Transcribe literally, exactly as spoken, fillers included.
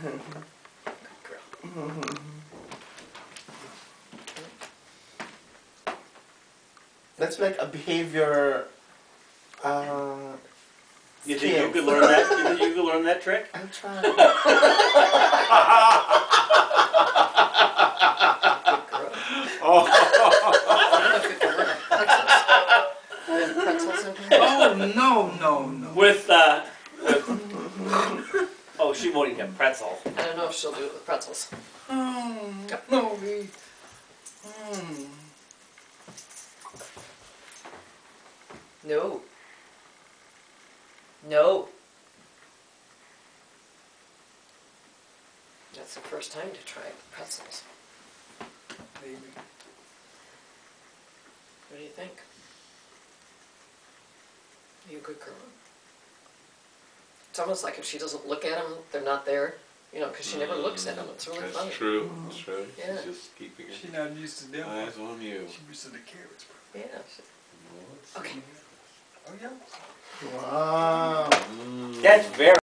That's like a behavior. Uh, you think you could learn that? You think you could learn that trick? I'm trying. Oh. Pretzels in here? Oh no no no! With uh, with oh, she won't eat a pretzel. I don't know if she'll do it with pretzels. Mm, no, we. Mm. No. No. That's the first time to try pretzels. Maybe. What do you think? Are you a good girl? It's almost like if she doesn't look at them, they're not there. You know, because she never looks at them. It's really That's funny. true. That's true. Yeah. She's just keeping her She's not used to them. eyes on you. She's used to the carrots. Yeah. she- Well, let's Okay. Oh yeah. Wow. Mm. That's very.